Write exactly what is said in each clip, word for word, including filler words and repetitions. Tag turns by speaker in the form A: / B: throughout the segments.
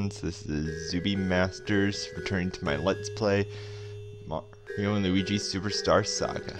A: friends, this is Zuby Masters returning to my Let's Play Mario and Luigi Superstar Saga.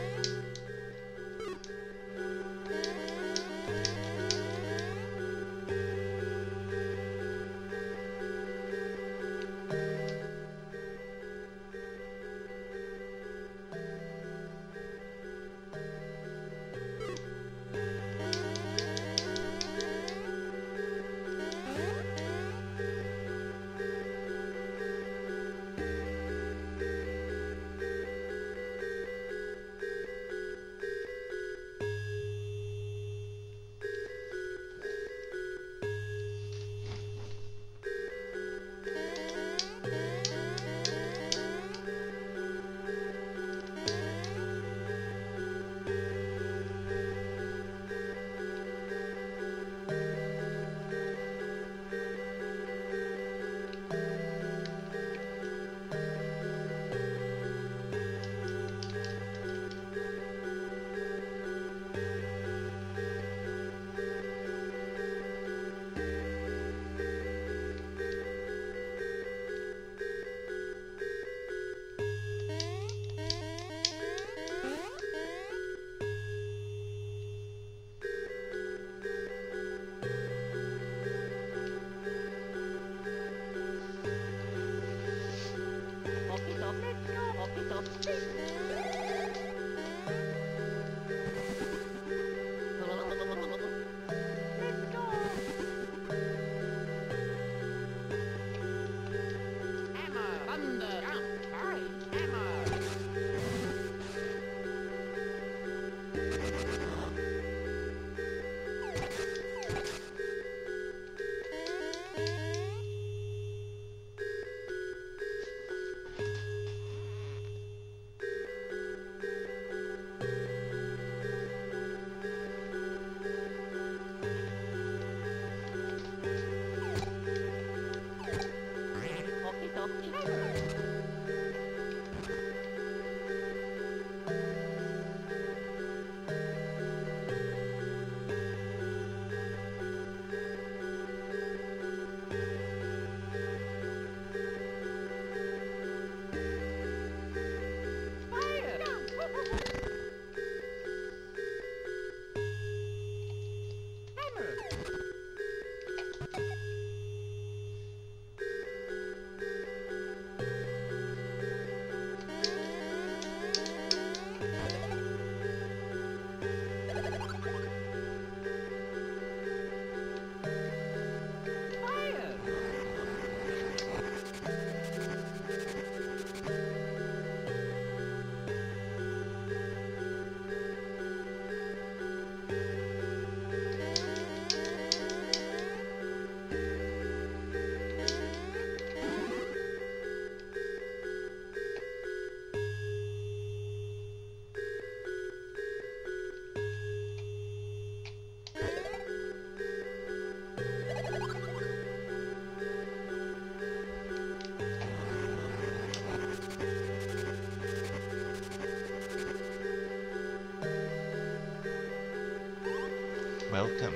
A: Welcome.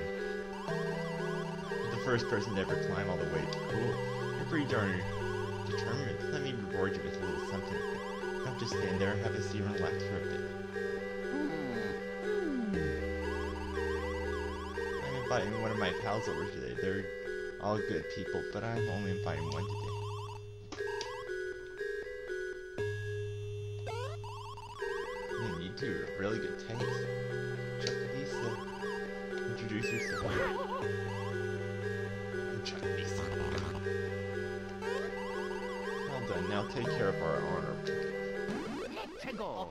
A: You're the first person to ever climb all the way. Cool. You're pretty darn determined. Let me reward you with a little something. Don't just stand there, have a seat and relax for a bit. I'm inviting one of my pals over today. They're all good people, but I'm only inviting one today. Man, you two have really good taste. Chuck Lisa. Introduce yourself. I'm Chuck Lisa. Well done, now take care of our honor objective.
B: Let's go!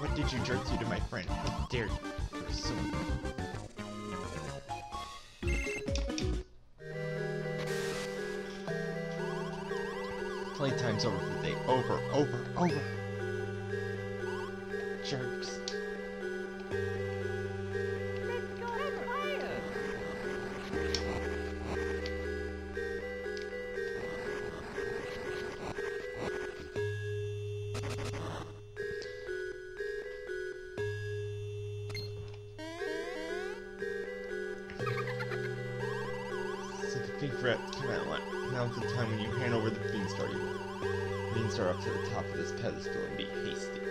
A: What did you jerks do to my friend? How dare you? You're so... Playtime's over for the day. Over, over, over. Jerks. Big threat, come on, now's the time when you hand over the Beanstar you want. Beanstar up to the top of this pedestal and be hasty.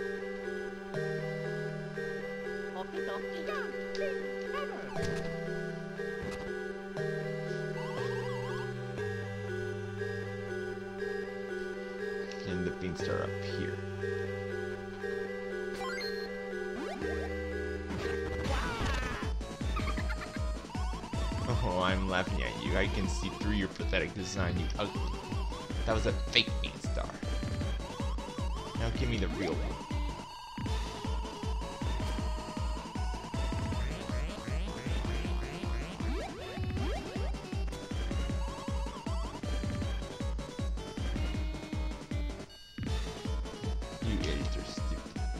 A: And the Beanstar up here. Oh, I'm laughing at you. I can see through your pathetic design, you ugly. That was a fake Beanstar. Now give me the real one. You idiots are stupid.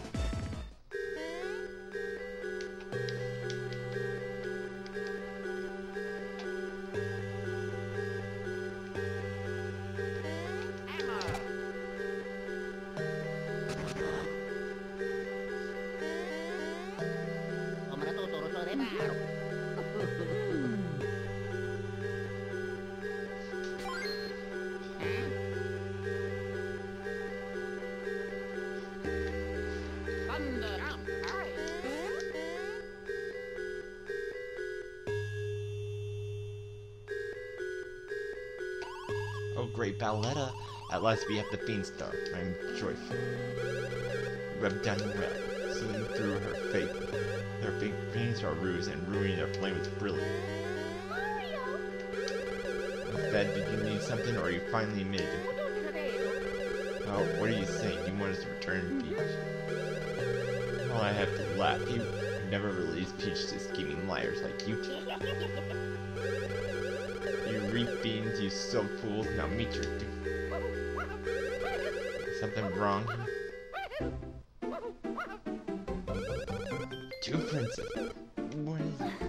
A: Oh great, Balletta! At last we have the Beanstar. I'm joyful. You have done well, seeing through her fake, her fake Beanstar ruse and ruining their flame was brilliant. Instead, did you need something, or you finally admitted it? Oh, what are you saying? You want us to return Peach? Well, I have to laugh. You never released Peach to scheming liars like you two. You reap beans, you sow fools, now meet your doom. Something wrong? Two princess. What is it?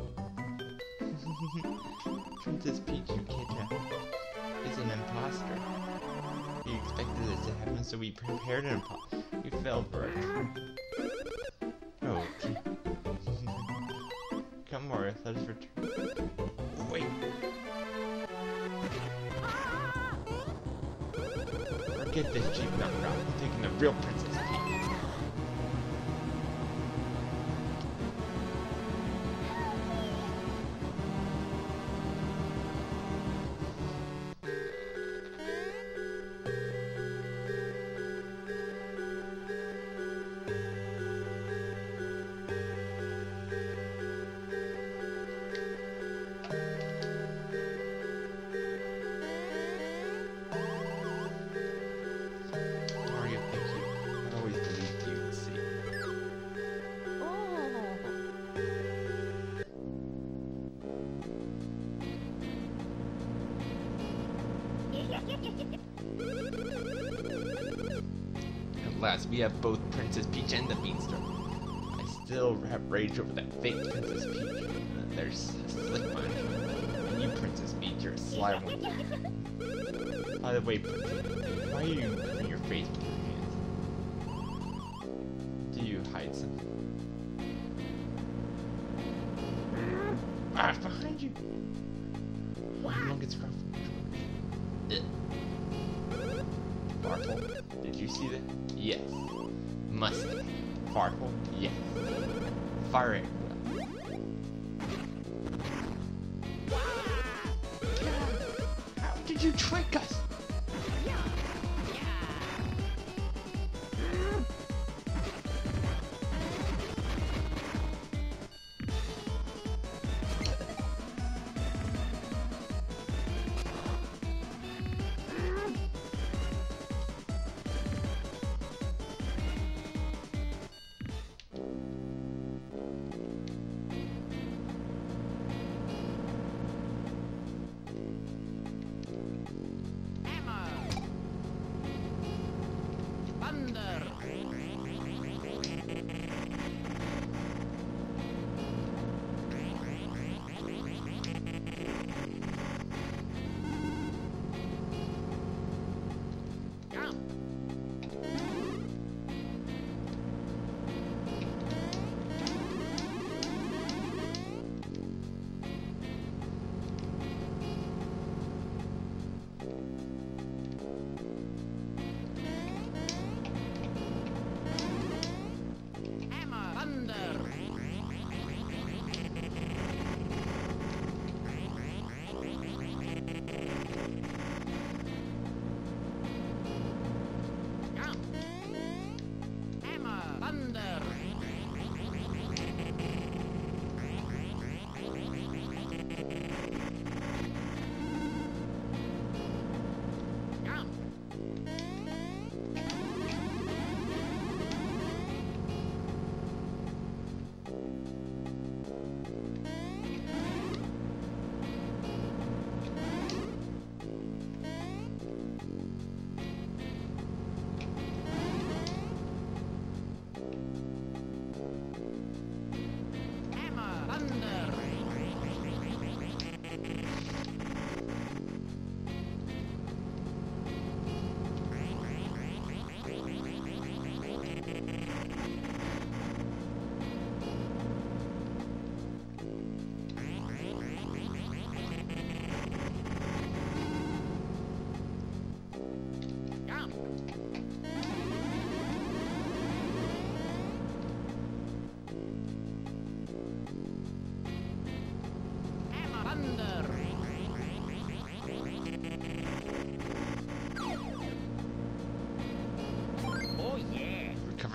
A: Princess Peach you kidnapped is an imposter. You expected this to happen, so we prepared an imposter. We fell for it. Oh, okay. Come more, let us return. Wait. Forget this cheap knockout. I'm taking the real Princess Peach. At last, we have both Princess Peach and the Beanstar. I still have rage over that fake Princess Peach. Uh, there's a slick one. And you, Princess Peach, you're a sly one. By the way, Princess, why are you covering your face with your hands? Do you hide something? Ah, behind you! Longest rough. Vanpool, did you see that? Yes. Mustang. Vanpool, yes. Fire it. How did you trick us?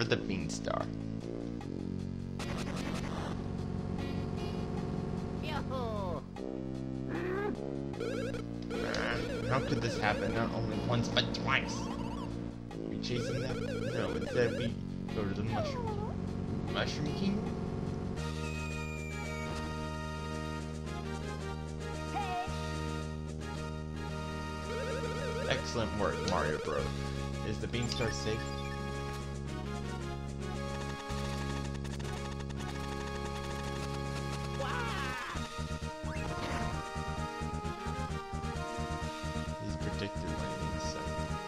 A: the Beanstar. How could this happen not only once but twice? Are we chasing them? No, instead we go to the Mushroom King. Mushroom King? Excellent work, Mario Bros. Is the Beanstar safe? He's predicted landing site.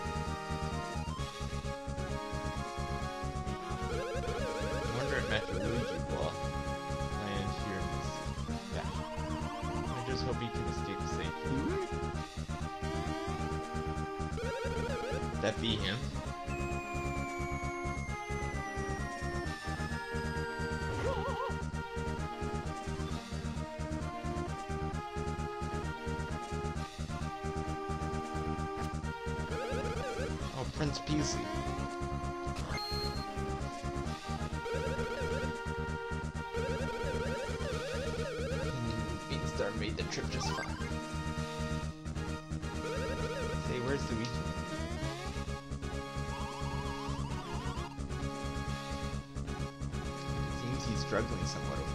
A: I wonder if Master Luigi will land here in this. Yeah. I just hope he can escape safely. That be him? Oh, Prince Peasy. Beanstar made the trip just fine. Say, where's Luigi? He's struggling somewhat over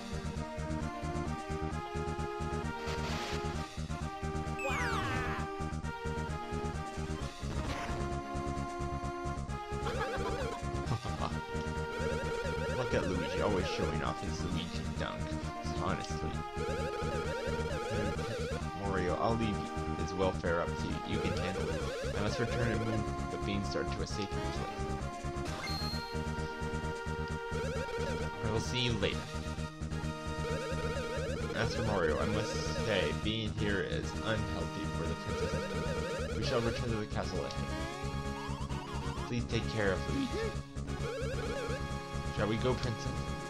A: Look at Luigi, always showing off his Luigi dunk. Honestly. Mario, I'll leave his welfare up to you. You can handle it. I must return and move the Beanstar to a safer place. I will see you later. As for Mario, I must say, being here is unhealthy for the princess. We shall return to the castle ahead. Please take care of Luigi. Shall we go, princess?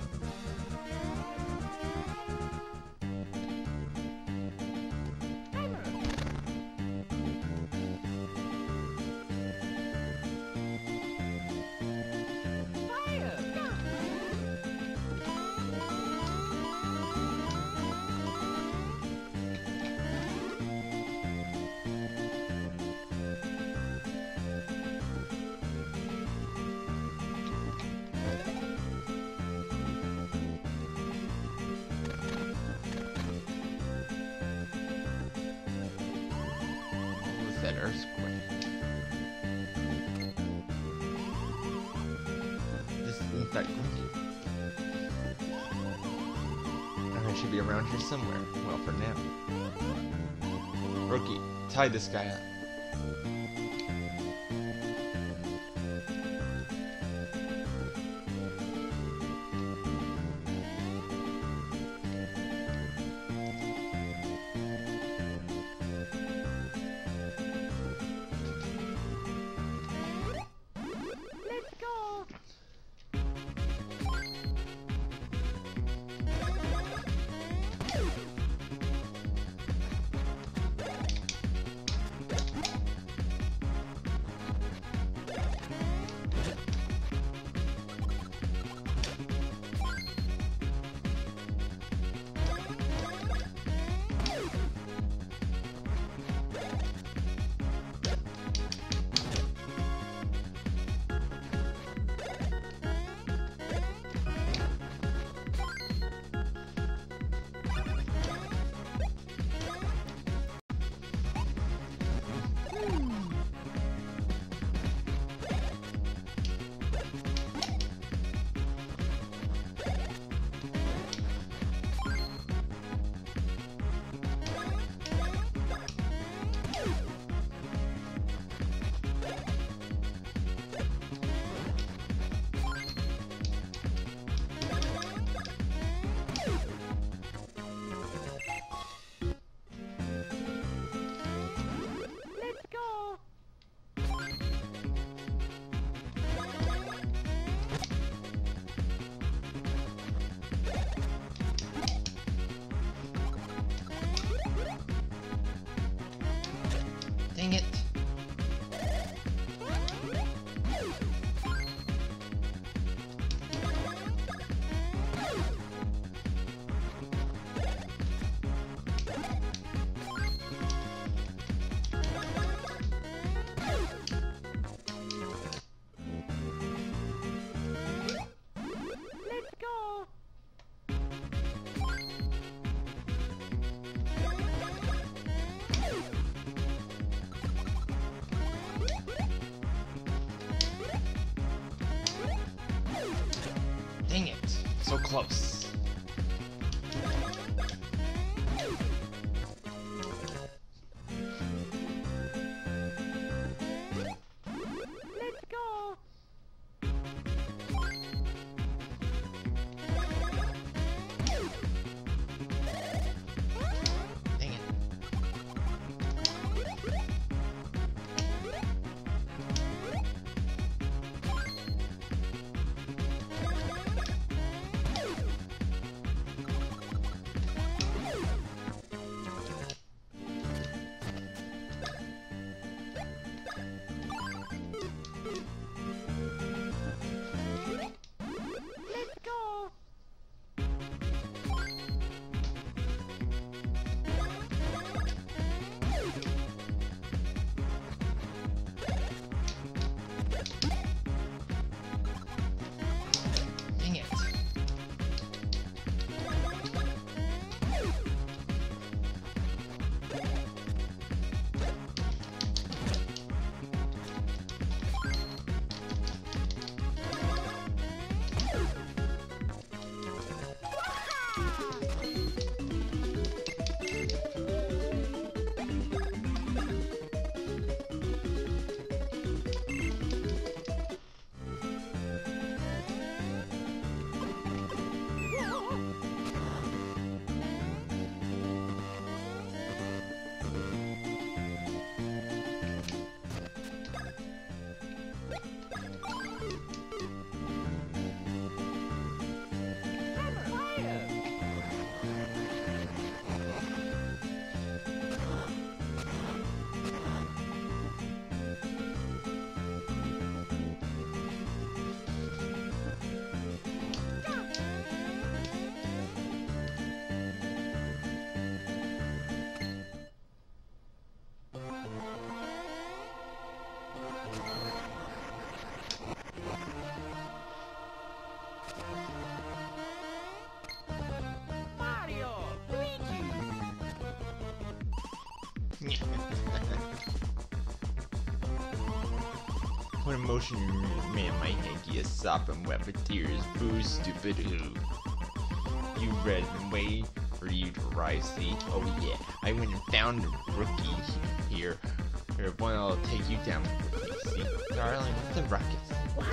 A: That earthquake. This isn't that grumpy. I should be around here somewhere. Well, for now. Rookie, tie this guy up. Dang it. so close.
B: Let's go.
A: Dang it.
B: Let's go.
A: Dang it.
B: Mario, Luigi.
A: What emotion man my hanky a sop and weapon tears, boo stupid who. You red and wait for you to rise, see? Oh yeah, I went and found a rookie here. Here, one I'll take you down with me, see? Darling, what's the ruckus?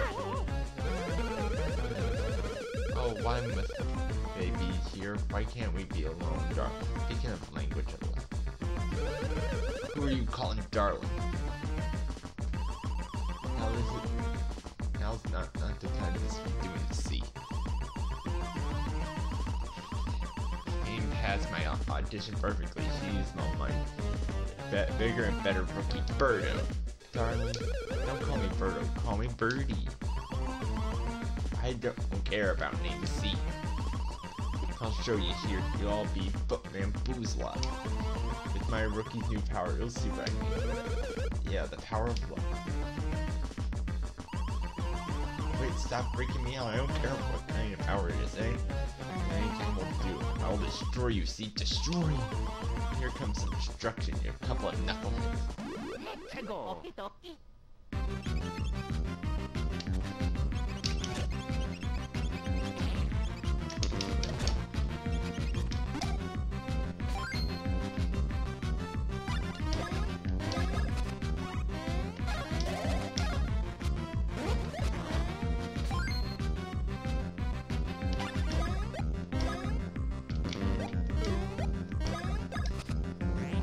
A: Oh, why must they be here? Why can't we be alone, darling? Speaking of language a lot. Who are you calling darling? How is it? Now's not, not the time to be doing the C. Aim passed my audition perfectly. She's not my be bigger and better rookie, Birdo. Darling, don't call me Birdo, call me Birdie. I don't care about name C. I'll show you here. You'll all be bamboozled. With my rookie's new power, you'll see what I mean. Yeah, the power of love. Wait, stop freaking me out. I don't care what kind of power it is, eh? Anything will do. I will destroy you, see? Destroy you! Here comes some destruction, you couple of knuckleheads.
B: Let's go. Okie dokie.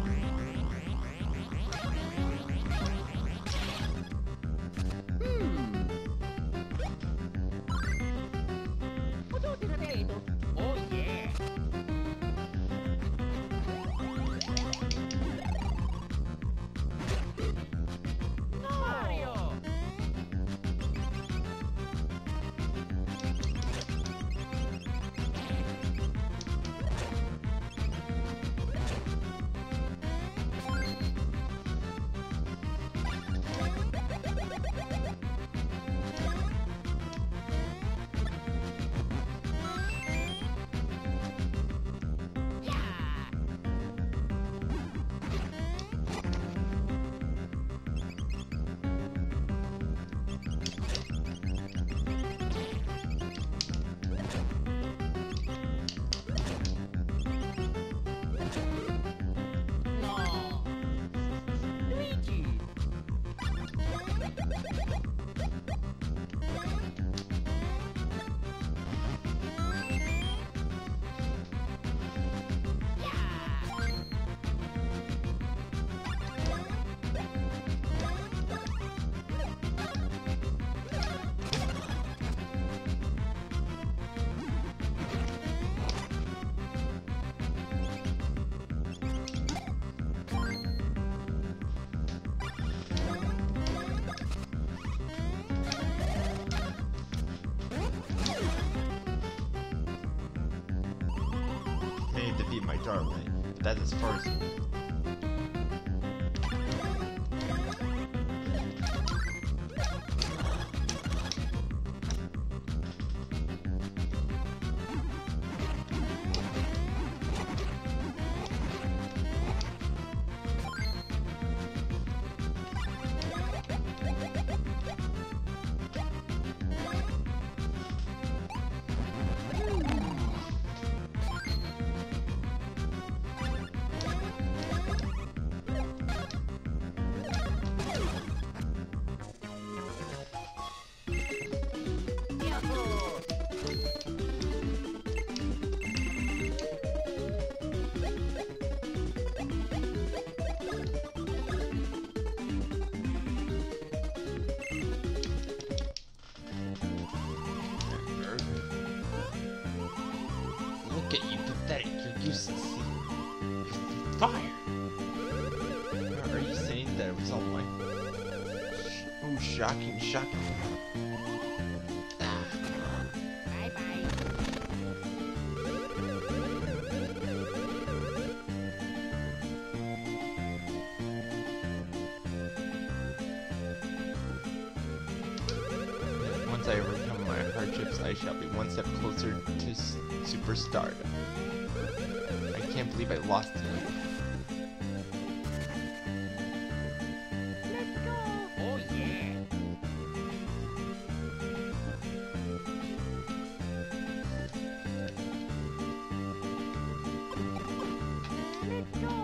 B: Hmm.
A: be my darling, but that's as far as you go. Look at you, pathetic. You're useless. You're fired. Are you saying that it was all my... Oh, shocking, shocking. Ah.
B: Bye bye.
A: Once I overcome my hardships, I shall be one step closer to s superstardom. I can't believe I lost to you.
B: Let's go. Oh yeah. Let's go.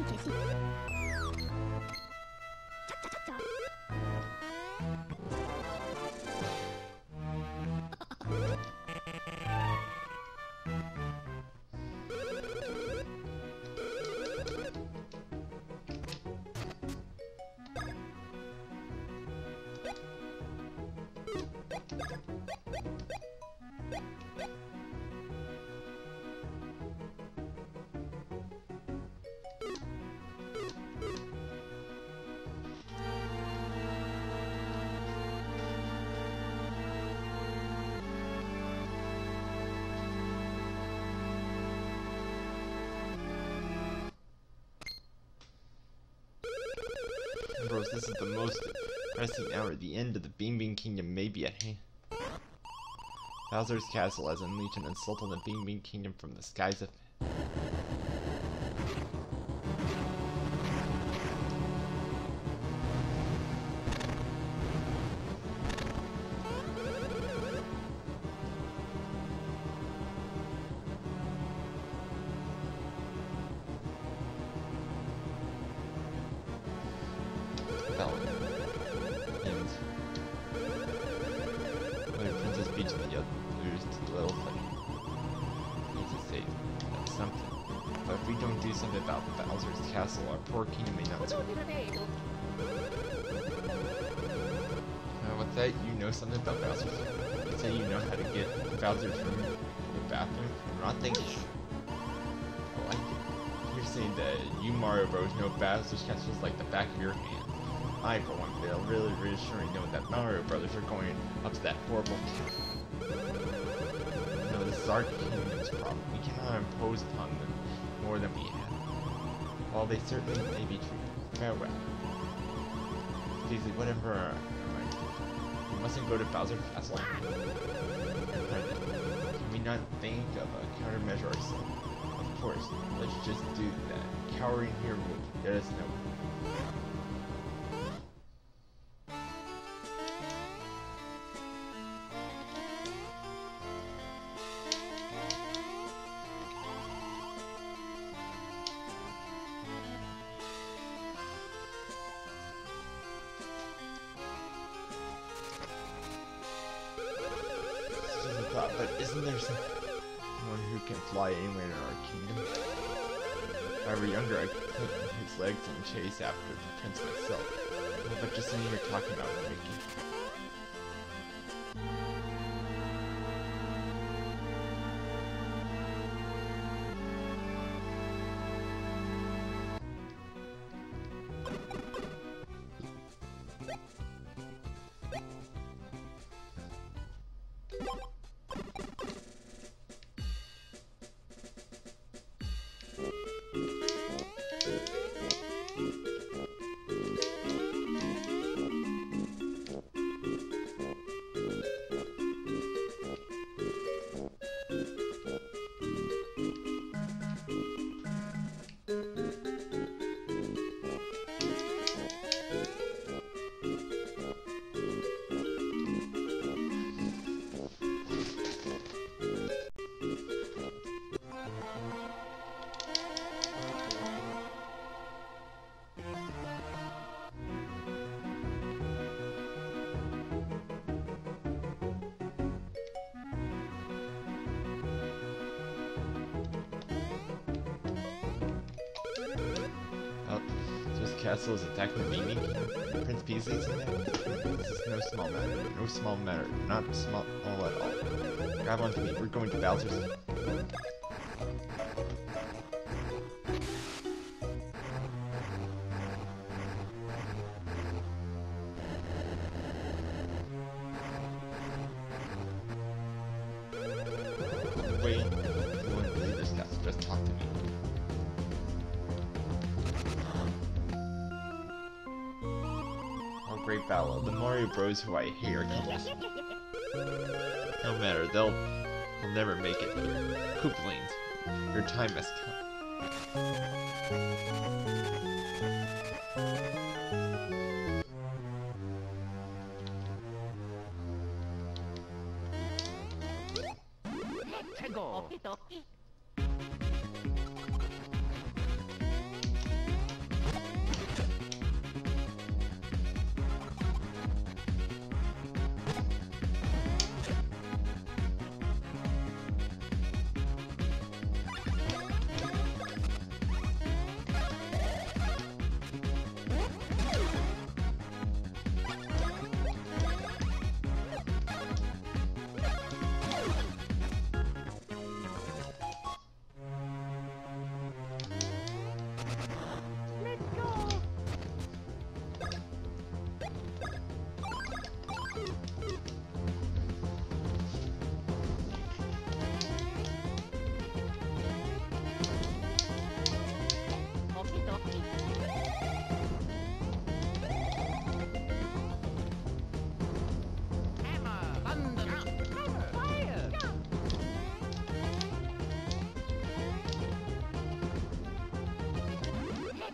A: Bros, this is the most depressing hour. The end of the Bean Bean Kingdom may be at hand. Bowser's castle has unleashed an assault on the Bean Bean Kingdom from the skies of... Castle, our poor kingdom may not survive. Uh, what's that? You know something about Bowser's? You say you know how to get Bowser's room to the bathroom? I'm not thinking. I like it. You're saying that you Mario Bros know Bowser's Castle is like the back of your hand. I, for one, feel really reassuring knowing that Mario Brothers are going up to that horrible castle. No, this is our kingdom's problem. We cannot impose upon them more than we have. While they certainly may be true. Farewell. Basically, whatever uh, we mustn't go to Bowser's Castle. Can we not think of a countermeasure ourselves? Of course, let's just do that. Cowering here will get us nowhere. But isn't there someone who can fly anywhere in our kingdom? If I were younger, I could put his legs and chase after the prince myself. But just sitting here talking about it, Mickey. Castle is attacked by Mimi. Prince Peasley's in there. This is no small matter. No small matter. Not small at all. Grab onto me. We're going to Bowser's. Wait. You wouldn't believe this castle. Just talk to me. Great battle. The Mario Bros who I hate are coming. No matter, they'll, they'll never make it here. Koopalings, your time has come.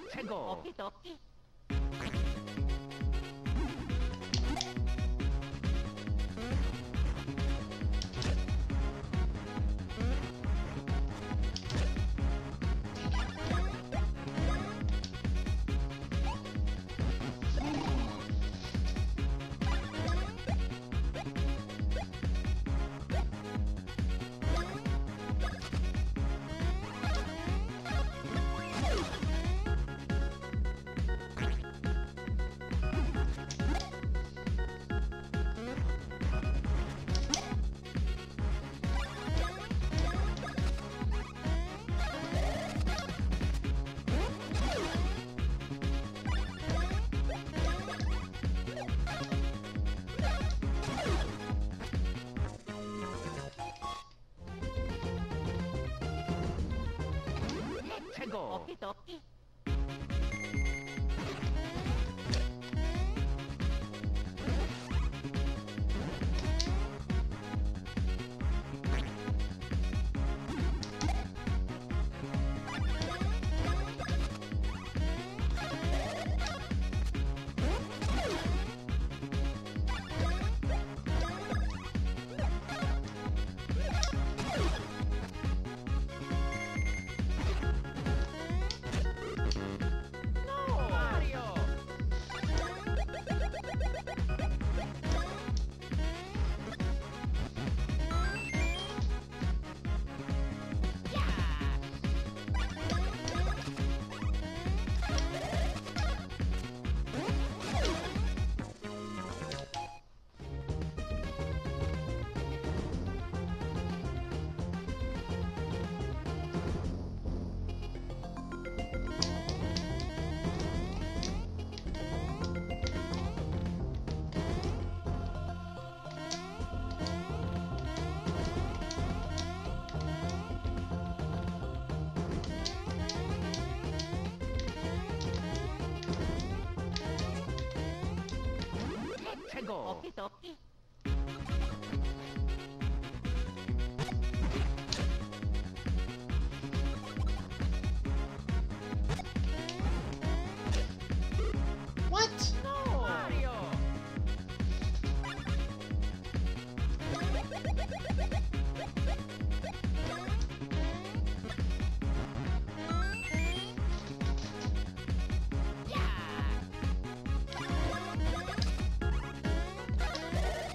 B: 최고. 오키도키. 최고. 오키도키. 최고. 오키도키.
A: What?
B: No. 마리오. 야.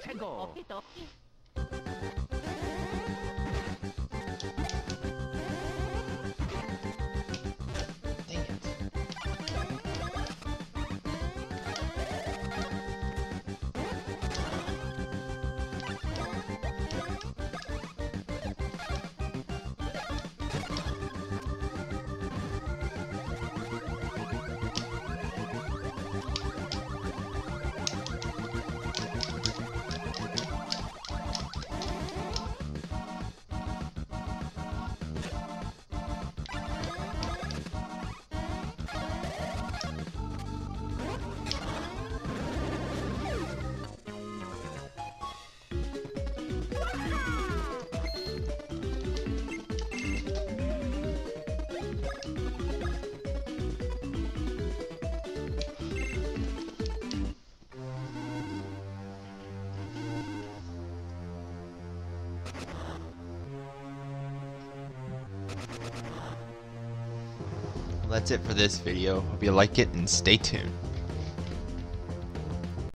B: Let's go. Okie dokie.
A: Dang it. That's it for this video. Hope you like it and stay tuned.